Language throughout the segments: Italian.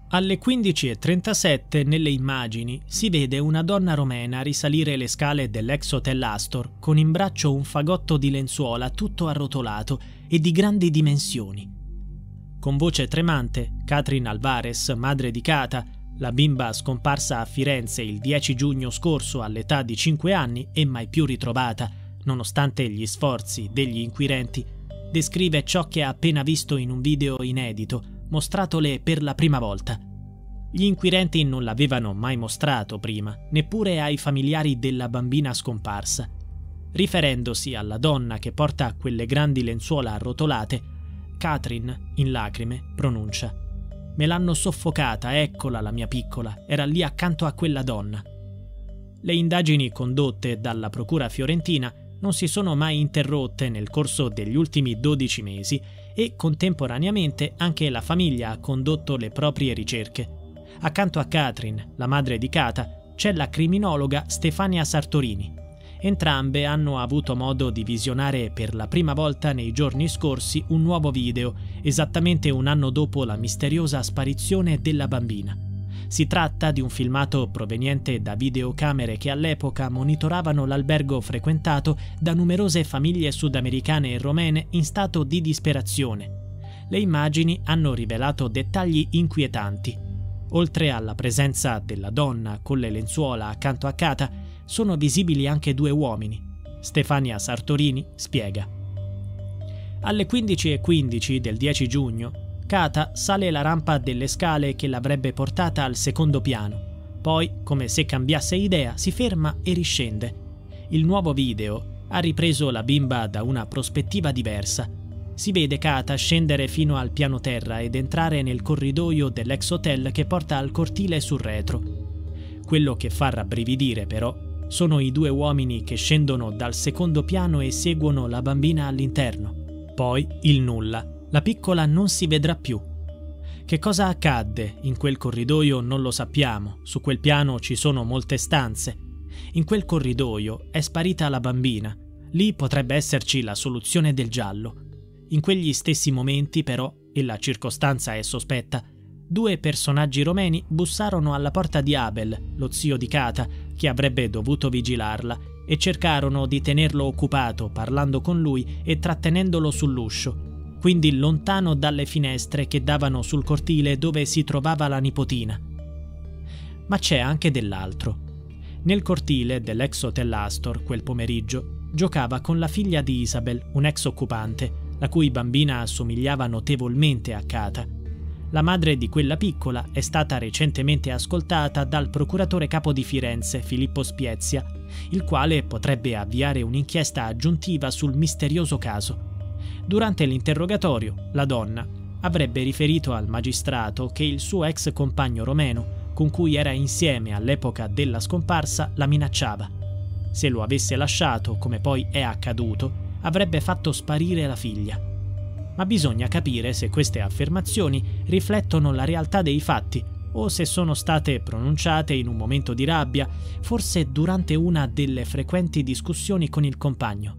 Alle 15:37 nelle immagini si vede una donna romena risalire le scale dell'ex Hotel Astor con in braccio un fagotto di lenzuola tutto arrotolato e di grandi dimensioni. Con voce tremante, Catherine Alvarez, madre di Kata, la bimba scomparsa a Firenze il 10 giugno scorso all'età di 5 anni e mai più ritrovata, nonostante gli sforzi degli inquirenti, descrive ciò che ha appena visto in un video inedito, mostratole per la prima volta. Gli inquirenti non l'avevano mai mostrato prima, neppure ai familiari della bambina scomparsa. Riferendosi alla donna che porta quelle grandi lenzuola arrotolate, Catherine, in lacrime, pronuncia: «Me l'hanno soffocata, eccola la mia piccola, era lì accanto a quella donna». Le indagini condotte dalla procura fiorentina non si sono mai interrotte nel corso degli ultimi 12 mesi e contemporaneamente anche la famiglia ha condotto le proprie ricerche. Accanto a Catherine, la madre di Kata, c'è la criminologa Stefania Sartorini. Entrambe hanno avuto modo di visionare per la prima volta nei giorni scorsi un nuovo video, esattamente un anno dopo la misteriosa sparizione della bambina. Si tratta di un filmato proveniente da videocamere che all'epoca monitoravano l'albergo frequentato da numerose famiglie sudamericane e romene in stato di disperazione. Le immagini hanno rivelato dettagli inquietanti. Oltre alla presenza della donna con le lenzuola accanto a Kata, sono visibili anche 2 uomini. Stefania Sartorini spiega: alle 15:15 del 10 giugno, Kata sale la rampa delle scale che l'avrebbe portata al secondo piano. Poi, come se cambiasse idea, si ferma e riscende. Il nuovo video ha ripreso la bimba da una prospettiva diversa. Si vede Kata scendere fino al piano terra ed entrare nel corridoio dell'ex hotel che porta al cortile sul retro. Quello che fa rabbrividire, però, sono i 2 uomini che scendono dal secondo piano e seguono la bambina all'interno. Poi il nulla. La piccola non si vedrà più. Che cosa accadde in quel corridoio non lo sappiamo, su quel piano ci sono molte stanze. In quel corridoio è sparita la bambina, lì potrebbe esserci la soluzione del giallo. In quegli stessi momenti però, e la circostanza è sospetta, 2 personaggi romeni bussarono alla porta di Abel, lo zio di Kata, che avrebbe dovuto vigilarla, e cercarono di tenerlo occupato parlando con lui e trattenendolo sull'uscio, quindi lontano dalle finestre che davano sul cortile dove si trovava la nipotina. Ma c'è anche dell'altro. Nel cortile dell'ex Hotel Astor, quel pomeriggio, giocava con la figlia di Isabel, un ex occupante, la cui bambina assomigliava notevolmente a Kata. La madre di quella piccola è stata recentemente ascoltata dal procuratore capo di Firenze, Filippo Spiezia, il quale potrebbe avviare un'inchiesta aggiuntiva sul misterioso caso. Durante l'interrogatorio, la donna avrebbe riferito al magistrato che il suo ex compagno romeno, con cui era insieme all'epoca della scomparsa, la minacciava. Se lo avesse lasciato, come poi è accaduto, avrebbe fatto sparire la figlia. Ma bisogna capire se queste affermazioni riflettono la realtà dei fatti o se sono state pronunciate in un momento di rabbia, forse durante una delle frequenti discussioni con il compagno.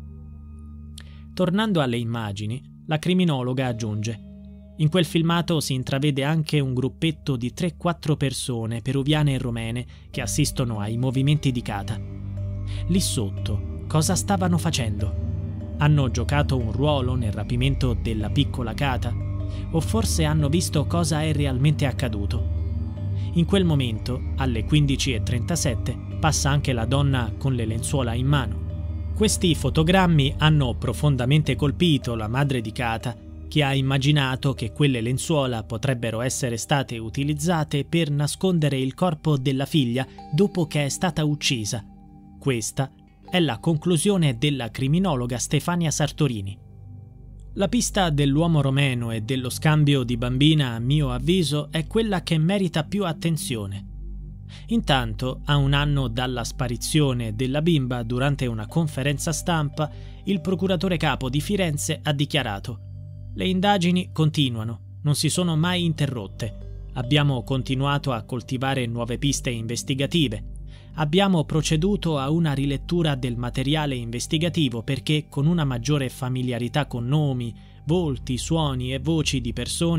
Tornando alle immagini, la criminologa aggiunge: in quel filmato si intravede anche un gruppetto di 3-4 persone peruviane e romene che assistono ai movimenti di Kata. Lì sotto, cosa stavano facendo? Hanno giocato un ruolo nel rapimento della piccola Kata? O forse hanno visto cosa è realmente accaduto? In quel momento, alle 15:37, passa anche la donna con le lenzuola in mano. Questi fotogrammi hanno profondamente colpito la madre di Kata, che ha immaginato che quelle lenzuola potrebbero essere state utilizzate per nascondere il corpo della figlia dopo che è stata uccisa. Questa è la conclusione della criminologa Stefania Sartorini. La pista dell'uomo romeno e dello scambio di bambina, a mio avviso, è quella che merita più attenzione. Intanto, a un anno dalla sparizione della bimba, durante una conferenza stampa, il procuratore capo di Firenze ha dichiarato: «Le indagini continuano, non si sono mai interrotte. Abbiamo continuato a coltivare nuove piste investigative. Abbiamo proceduto a una rilettura del materiale investigativo perché, con una maggiore familiarità con nomi, volti, suoni e voci di persone,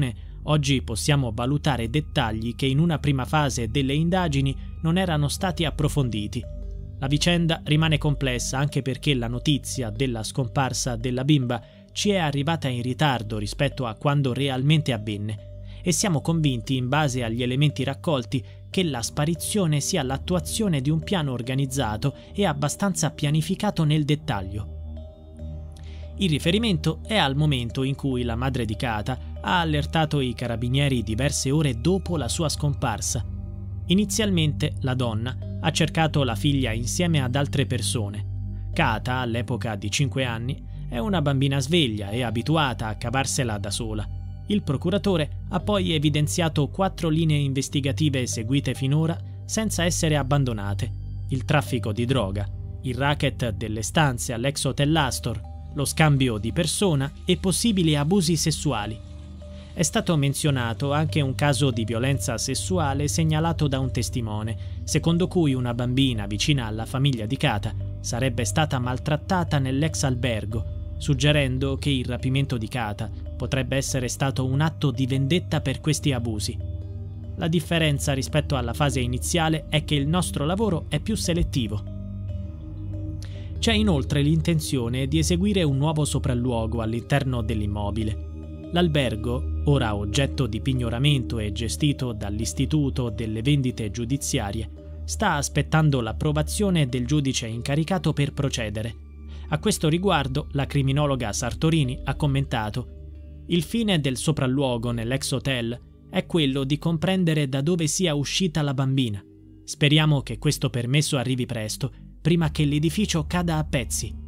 Oggi possiamo valutare dettagli che in una prima fase delle indagini non erano stati approfonditi. La vicenda rimane complessa anche perché la notizia della scomparsa della bimba ci è arrivata in ritardo rispetto a quando realmente avvenne e siamo convinti, in base agli elementi raccolti, che la sparizione sia l'attuazione di un piano organizzato e abbastanza pianificato nel dettaglio. Il riferimento è al momento in cui la madre di Kata ha allertato i carabinieri diverse ore dopo la sua scomparsa. Inizialmente la donna ha cercato la figlia insieme ad altre persone. Kata, all'epoca di 5 anni, è una bambina sveglia e abituata a cavarsela da sola. Il procuratore ha poi evidenziato 4 linee investigative seguite finora senza essere abbandonate: il traffico di droga, il racket delle stanze all'ex hotel Astor, lo scambio di persona e possibili abusi sessuali. È stato menzionato anche un caso di violenza sessuale segnalato da un testimone, secondo cui una bambina vicina alla famiglia di Kata sarebbe stata maltrattata nell'ex albergo, suggerendo che il rapimento di Kata potrebbe essere stato un atto di vendetta per questi abusi. La differenza rispetto alla fase iniziale è che il nostro lavoro è più selettivo. C'è inoltre l'intenzione di eseguire un nuovo sopralluogo all'interno dell'immobile. L'albergo, ora oggetto di pignoramento e gestito dall'Istituto delle Vendite Giudiziarie, sta aspettando l'approvazione del giudice incaricato per procedere. A questo riguardo, la criminologa Sartorini ha commentato: «Il fine del sopralluogo nell'ex hotel è quello di comprendere da dove sia uscita la bambina. Speriamo che questo permesso arrivi presto, prima che l'edificio cada a pezzi».